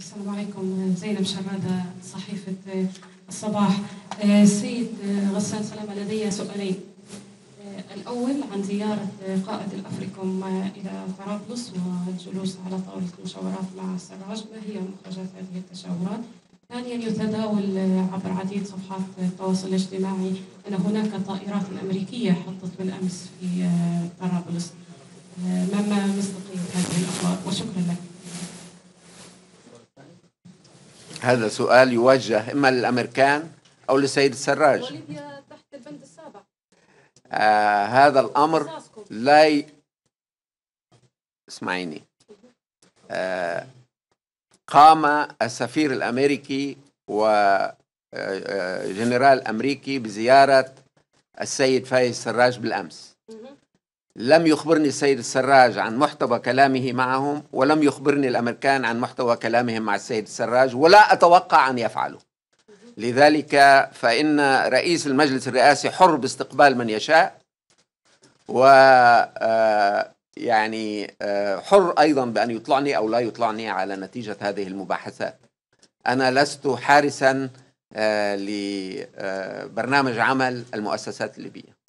السلام عليكم. زينب شرادة، صحيفة الصباح. السيد غسان سلامة، لدي سؤالين. الأول عن زيارة قائد الأفريكوم إلى طرابلس والجلوس على طاولة المشاورات مع السراج، ما هي مخرجات هذه التشاورات؟ ثانيا، يتداول عبر عديد صفحات التواصل الاجتماعي أن هناك طائرات أمريكية حطت بالأمس في طرابلس. ما مصداقية هذه الأخبار؟ وشكرا لك. هذا سؤال يوجه إما للأمريكان أو للسيد السراج. وليبيا تحت البند السابع. هذا الأمر لا اسمعيني. قام السفير الأمريكي وجنرال أمريكي بزيارة السيد فايز السراج بالأمس. لم يخبرني السيد السراج عن محتوى كلامه معهم، ولم يخبرني الأمريكان عن محتوى كلامهم مع السيد السراج، ولا أتوقع أن يفعلوا. لذلك فإن رئيس المجلس الرئاسي حر باستقبال من يشاء، و يعني حر أيضا بأن يطلعني أو لا يطلعني على نتيجة هذه المباحثات. أنا لست حارسا لبرنامج عمل المؤسسات الليبية.